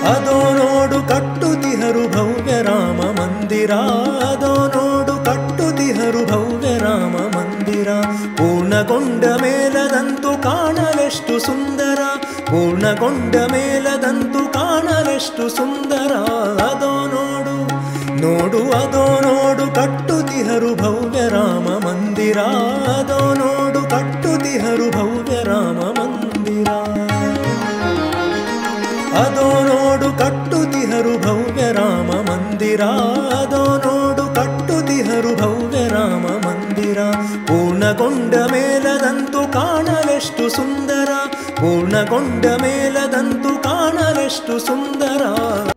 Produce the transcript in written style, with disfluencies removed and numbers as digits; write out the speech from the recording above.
ಅದೋ ನೋಡು ಕಟ್ಟುತಿಹರು ಭವ್ಯ ರಾಮ ಮಂದಿರ, ಅದೋ ನೋಡು ಕಟ್ಟುತಿಹರು ಭವ್ಯ ರಾಮ ಮಂದಿರ. ಪೂರ್ಣಗೊಂಡ ಮೇಲದಂತೂ ಕಾಣಲೆಷ್ಟು ಸುಂದರ, ಪೂರ್ಣಗೊಂಡ ಮೇಲದಂತೂ ಕಾಣಲೆಷ್ಟು ಸುಂದರ. ಅದೋ ನೋಡು ನೋಡು ಅದೋ ನೋಡು ಕಟ್ಟುತಿಹರು ಭವ್ಯ ರಾಮ ಮಂದಿರ, ಅದೋ ನೋಡು ಕಟ್ಟುತಿಹರು ಭವ್ಯ ರಾಮ ಮಂದಿರ. ಅದೋ ನೋಡು ಕಟ್ಟುತಿಹರು ಭವ್ಯ ರಾಮ ಮಂದಿರ, ಅದೋ ನೋಡು ಕಟ್ಟುತಿಹರು ಭವ್ಯ ರಾಮ ಮಂದಿರ. ಪೂರ್ಣಗೊಂಡ ಮೇಲದಂತೂ ಕಾಣಲೆಷ್ಟು ಸುಂದರ, ಪೂರ್ಣಗೊಂಡ ಮೇಲದಂತೂ ಕಾಣಲೆಷ್ಟು ಸುಂದರ.